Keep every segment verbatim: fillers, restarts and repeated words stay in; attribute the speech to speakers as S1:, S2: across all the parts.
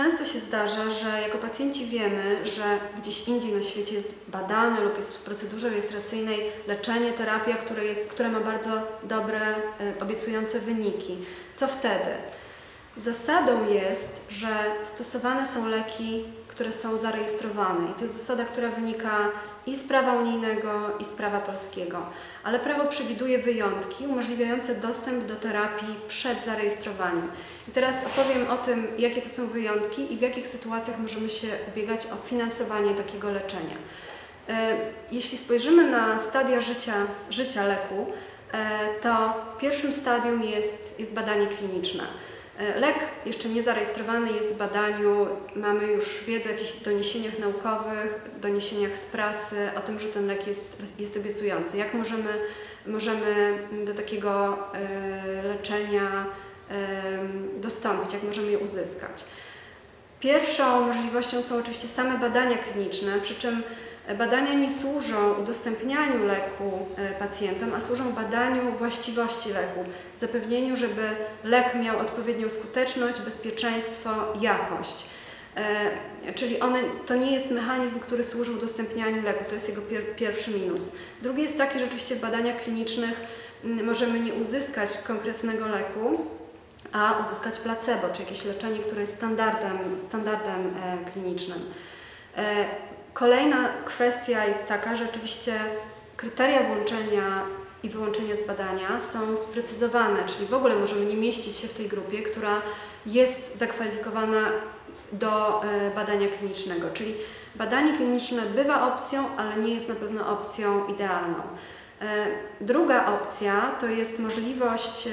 S1: Często się zdarza, że jako pacjenci wiemy, że gdzieś indziej na świecie jest badane lub jest w procedurze rejestracyjnej leczenie, terapia, które, jest, które ma bardzo dobre, obiecujące wyniki. Co wtedy? Zasadą jest, że stosowane są leki, które są zarejestrowane i to jest zasada, która wynika i z prawa unijnego, i z prawa polskiego. Ale prawo przewiduje wyjątki umożliwiające dostęp do terapii przed zarejestrowaniem. I teraz opowiem o tym, jakie to są wyjątki i w jakich sytuacjach możemy się ubiegać o finansowanie takiego leczenia. Jeśli spojrzymy na stadia życia, życia leku, to pierwszym stadium jest, jest badanie kliniczne. Lek jeszcze nie zarejestrowany jest w badaniu, mamy już wiedzę o jakichś doniesieniach naukowych, doniesieniach z prasy o tym, że ten lek jest, jest obiecujący. Jak możemy, możemy do takiego y, leczenia y, dostąpić, jak możemy je uzyskać? Pierwszą możliwością są oczywiście same badania kliniczne, przy czym badania nie służą udostępnianiu leku pacjentom, a służą badaniu właściwości leku, zapewnieniu, żeby lek miał odpowiednią skuteczność, bezpieczeństwo, jakość. E, czyli one, to nie jest mechanizm, który służy udostępnianiu leku, to jest jego pier, pierwszy minus. Drugi jest taki, że oczywiście w badaniach klinicznych możemy nie uzyskać konkretnego leku, a uzyskać placebo, czy jakieś leczenie, które jest standardem, standardem e, klinicznym. E, Kolejna kwestia jest taka, że oczywiście kryteria włączenia i wyłączenia z badania są sprecyzowane, czyli w ogóle możemy nie mieścić się w tej grupie, która jest zakwalifikowana do badania klinicznego. Czyli badanie kliniczne bywa opcją, ale nie jest na pewno opcją idealną. Druga opcja to jest możliwość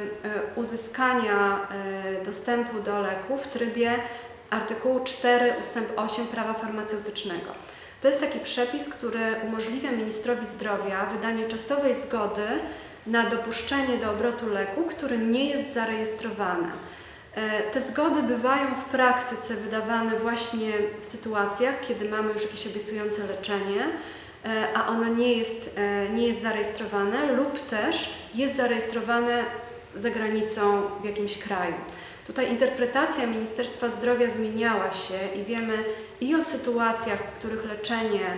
S1: uzyskania dostępu do leku w trybie artykułu cztery ustęp osiem prawa farmaceutycznego. To jest taki przepis, który umożliwia ministrowi zdrowia wydanie czasowej zgody na dopuszczenie do obrotu leku, który nie jest zarejestrowany. Te zgody bywają w praktyce wydawane właśnie w sytuacjach, kiedy mamy już jakieś obiecujące leczenie, a ono nie jest, nie jest zarejestrowane lub też jest zarejestrowane za granicą w jakimś kraju. Tutaj interpretacja Ministerstwa Zdrowia zmieniała się i wiemy i o sytuacjach, w których leczenie,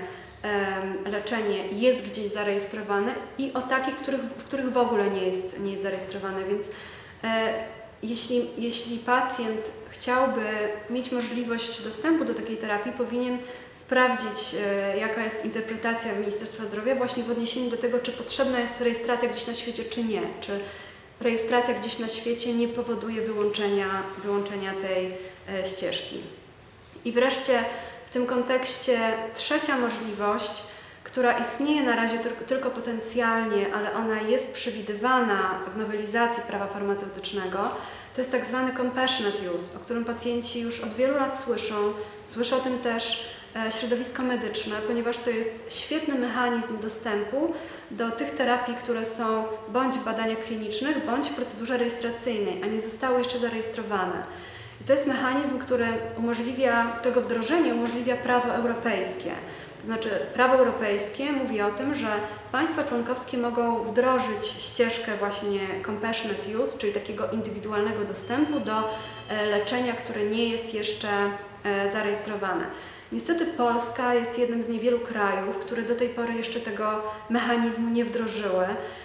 S1: leczenie jest gdzieś zarejestrowane i o takich, których, w których w ogóle nie jest, nie jest zarejestrowane. Więc e, jeśli, jeśli pacjent chciałby mieć możliwość dostępu do takiej terapii, powinien sprawdzić, e, jaka jest interpretacja Ministerstwa Zdrowia właśnie w odniesieniu do tego, czy potrzebna jest rejestracja gdzieś na świecie, czy nie. Czy rejestracja gdzieś na świecie nie powoduje wyłączenia, wyłączenia tej e, ścieżki. I wreszcie w tym kontekście trzecia możliwość, która istnieje na razie tylko potencjalnie, ale ona jest przewidywana w nowelizacji prawa farmaceutycznego, to jest tak zwany compassionate use, o którym pacjenci już od wielu lat słyszą. Słyszy o tym też środowisko medyczne, ponieważ to jest świetny mechanizm dostępu do tych terapii, które są bądź w badaniach klinicznych, bądź w procedurze rejestracyjnej, a nie zostały jeszcze zarejestrowane. I to jest mechanizm, który umożliwia, którego wdrożenie umożliwia prawo europejskie. To znaczy prawo europejskie mówi o tym, że państwa członkowskie mogą wdrożyć ścieżkę właśnie compassionate use, czyli takiego indywidualnego dostępu do leczenia, które nie jest jeszcze zarejestrowane. Niestety Polska jest jednym z niewielu krajów, które do tej pory jeszcze tego mechanizmu nie wdrożyły.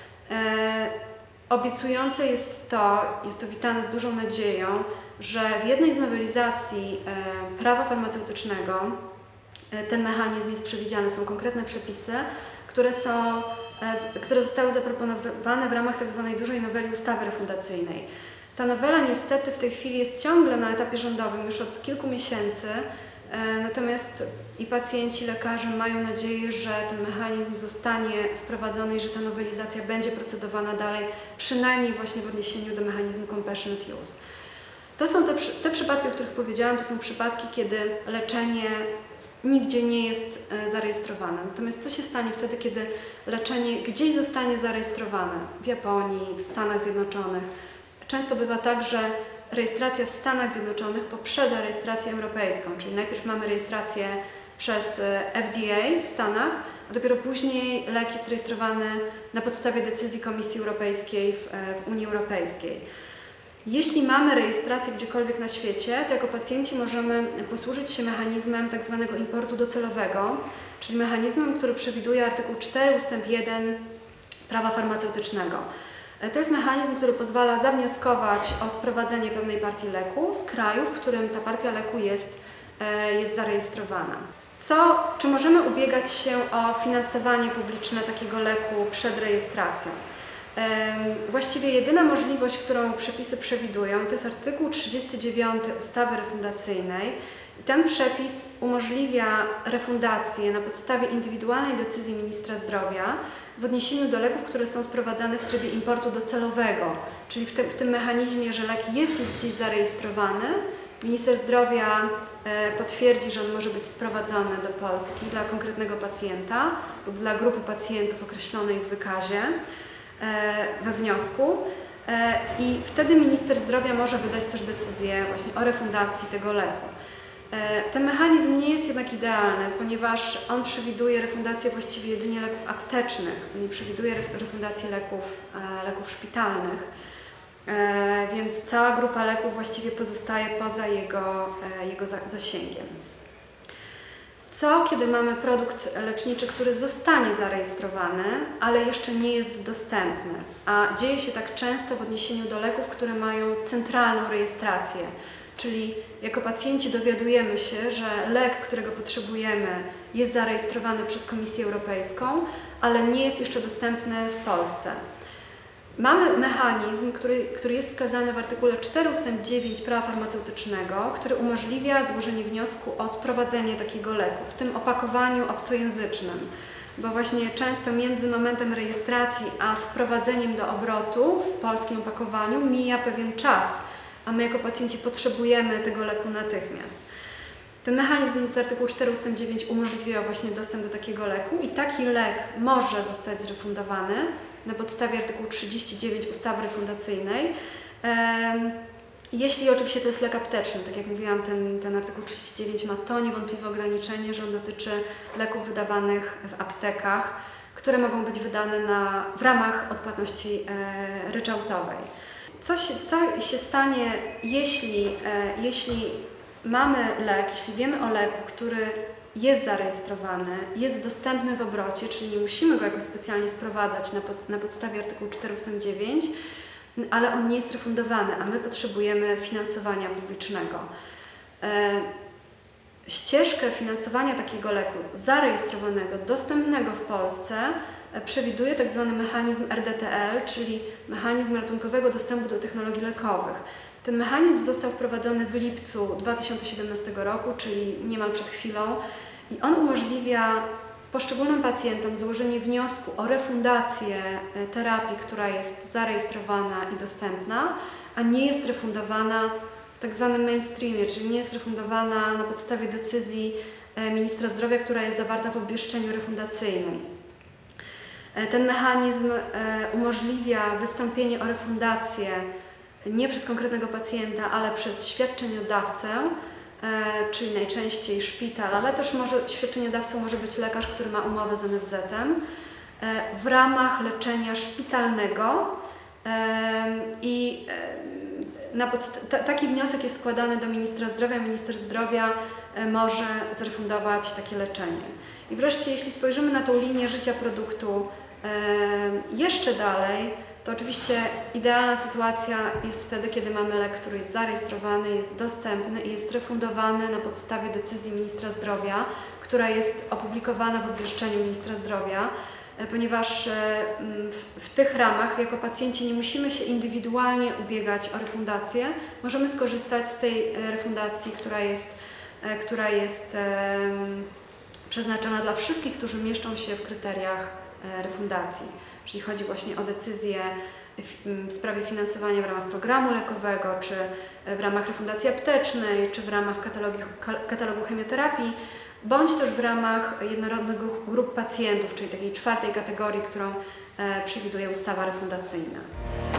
S1: E, obiecujące jest to, jest to witane z dużą nadzieją, że w jednej z nowelizacji e, prawa farmaceutycznego e, ten mechanizm jest przewidziany. Są konkretne przepisy, które, są, e, które zostały zaproponowane w ramach tak zwanej dużej noweli ustawy refundacyjnej. Ta nowela niestety w tej chwili jest ciągle na etapie rządowym, już od kilku miesięcy. Natomiast i pacjenci, i lekarze mają nadzieję, że ten mechanizm zostanie wprowadzony i że ta nowelizacja będzie procedowana dalej, przynajmniej właśnie w odniesieniu do mechanizmu compassionate use. To są te, te przypadki, o których powiedziałam, to są przypadki, kiedy leczenie nigdzie nie jest zarejestrowane. Natomiast co się stanie wtedy, kiedy leczenie gdzieś zostanie zarejestrowane? W Japonii, w Stanach Zjednoczonych. Często bywa tak, że rejestracja w Stanach Zjednoczonych poprzedza rejestrację europejską, czyli najpierw mamy rejestrację przez F D A w Stanach, a dopiero później lek jest rejestrowany na podstawie decyzji Komisji Europejskiej w, w Unii Europejskiej. Jeśli mamy rejestrację gdziekolwiek na świecie, to jako pacjenci możemy posłużyć się mechanizmem tak zwanego importu docelowego, czyli mechanizmem, który przewiduje artykuł cztery ustęp jeden prawa farmaceutycznego. To jest mechanizm, który pozwala zawnioskować o sprowadzenie pewnej partii leku z kraju, w którym ta partia leku jest, jest zarejestrowana. Co, czy możemy ubiegać się o finansowanie publiczne takiego leku przed rejestracją? Właściwie jedyna możliwość, którą przepisy przewidują, to jest artykuł trzydziesty dziewiąty ustawy refundacyjnej. Ten przepis umożliwia refundację na podstawie indywidualnej decyzji ministra zdrowia w odniesieniu do leków, które są sprowadzane w trybie importu docelowego, czyli w tym, w tym mechanizmie, że lek jest już gdzieś zarejestrowany, minister zdrowia potwierdzi, że on może być sprowadzony do Polski dla konkretnego pacjenta lub dla grupy pacjentów określonej w wykazie, we wniosku i wtedy minister zdrowia może wydać też decyzję właśnie o refundacji tego leku. Ten mechanizm nie jest jednak idealny, ponieważ on przewiduje refundację właściwie jedynie leków aptecznych, nie przewiduje refundację leków, leków szpitalnych, więc cała grupa leków właściwie pozostaje poza jego, jego zasięgiem. Co, kiedy mamy produkt leczniczy, który zostanie zarejestrowany, ale jeszcze nie jest dostępny, a dzieje się tak często w odniesieniu do leków, które mają centralną rejestrację, czyli jako pacjenci dowiadujemy się, że lek, którego potrzebujemy, jest zarejestrowany przez Komisję Europejską, ale nie jest jeszcze dostępny w Polsce. Mamy mechanizm, który, który jest wskazany w artykule cztery ustęp dziewięć prawa farmaceutycznego, który umożliwia złożenie wniosku o sprowadzenie takiego leku, w tym opakowaniu obcojęzycznym, bo właśnie często między momentem rejestracji a wprowadzeniem do obrotu w polskim opakowaniu mija pewien czas, a my jako pacjenci potrzebujemy tego leku natychmiast. Ten mechanizm z artykułu cztery ustęp dziewięć umożliwia właśnie dostęp do takiego leku i taki lek może zostać zrefundowany na podstawie artykułu trzydzieści dziewięć ustawy refundacyjnej. Jeśli oczywiście to jest lek apteczny, tak jak mówiłam, ten, ten artykuł trzydzieści dziewięć ma to niewątpliwe ograniczenie, że on dotyczy leków wydawanych w aptekach, które mogą być wydane na, w ramach odpłatności e, ryczałtowej. Co się, co się stanie, jeśli, e, jeśli mamy lek, jeśli wiemy o leku, który jest zarejestrowany, jest dostępny w obrocie, czyli nie musimy go jakoś specjalnie sprowadzać na, pod, na podstawie artykułu cztery ustęp dziewięć, ale on nie jest refundowany, a my potrzebujemy finansowania publicznego. E, ścieżkę finansowania takiego leku zarejestrowanego, dostępnego w Polsce e, przewiduje tak zwany mechanizm R D T L, czyli mechanizm ratunkowego dostępu do technologii lekowych. Ten mechanizm został wprowadzony w lipcu dwa tysiące siedemnastego roku, czyli niemal przed chwilą, i on umożliwia poszczególnym pacjentom złożenie wniosku o refundację terapii, która jest zarejestrowana i dostępna, a nie jest refundowana w tak zwanym mainstreamie, czyli nie jest refundowana na podstawie decyzji ministra zdrowia, która jest zawarta w obwieszczeniu refundacyjnym. Ten mechanizm umożliwia wystąpienie o refundację nie przez konkretnego pacjenta, ale przez świadczeniodawcę, e, czyli najczęściej szpital, ale też może, świadczeniodawcą może być lekarz, który ma umowę z N F Z-em, e, w ramach leczenia szpitalnego e, i e, na podst- taki wniosek jest składany do ministra zdrowia. Minister zdrowia e, może zrefundować takie leczenie. I wreszcie, jeśli spojrzymy na tą linię życia produktu e, jeszcze dalej, to oczywiście idealna sytuacja jest wtedy, kiedy mamy lek, który jest zarejestrowany, jest dostępny i jest refundowany na podstawie decyzji ministra zdrowia, która jest opublikowana w obwieszczeniu ministra zdrowia, ponieważ w, w tych ramach jako pacjenci nie musimy się indywidualnie ubiegać o refundację, możemy skorzystać z tej refundacji, która jest, która jest przeznaczona dla wszystkich, którzy mieszczą się w kryteriach refundacji. Czyli chodzi właśnie o decyzję w sprawie finansowania w ramach programu lekowego, czy w ramach refundacji aptecznej, czy w ramach katalogu, katalogu chemioterapii, bądź też w ramach jednorodnych grup pacjentów, czyli takiej czwartej kategorii, którą przewiduje ustawa refundacyjna.